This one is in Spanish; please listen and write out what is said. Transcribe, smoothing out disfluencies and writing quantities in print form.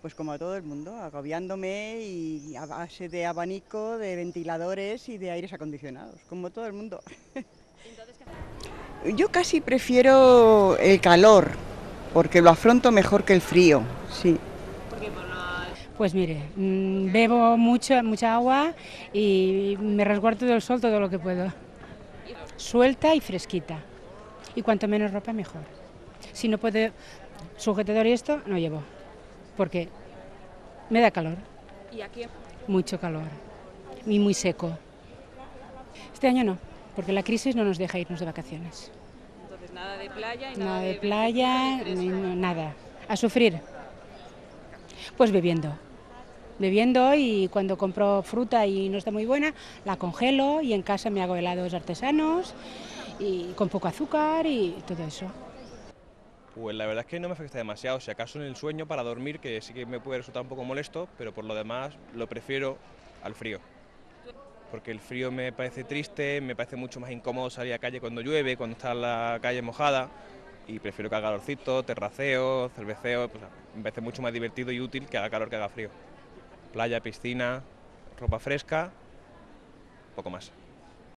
Pues como a todo el mundo, agobiándome y a base de abanico, de ventiladores y de aires acondicionados, como todo el mundo. Yo casi prefiero el calor, porque lo afronto mejor que el frío, sí. Pues mire, bebo mucha agua y me resguardo del sol todo lo que puedo. Suelta y fresquita. Y cuanto menos ropa, mejor. Si no puedo sujetador y esto, no llevo. Porque me da calor. ¿Y aquí? Mucho calor. Y muy seco. Este año no, porque la crisis no nos deja irnos de vacaciones. Entonces nada de playa y Nada nada de de verdecito playa, ni fresco. nada. A sufrir. Pues bebiendo. Bebiendo, y cuando compro fruta y no está muy buena, la congelo y en casa me hago helados artesanos y con poco azúcar y todo eso. Pues la verdad es que no me afecta demasiado, si acaso en el sueño para dormir, que sí que me puede resultar un poco molesto, pero por lo demás lo prefiero al frío. Porque el frío me parece triste, me parece mucho más incómodo salir a la calle cuando llueve, cuando está la calle mojada, y prefiero que haga calorcito, terraceo, cerveceo, pues, me parece mucho más divertido y útil que haga calor que haga frío. Playa, piscina, ropa fresca, poco más.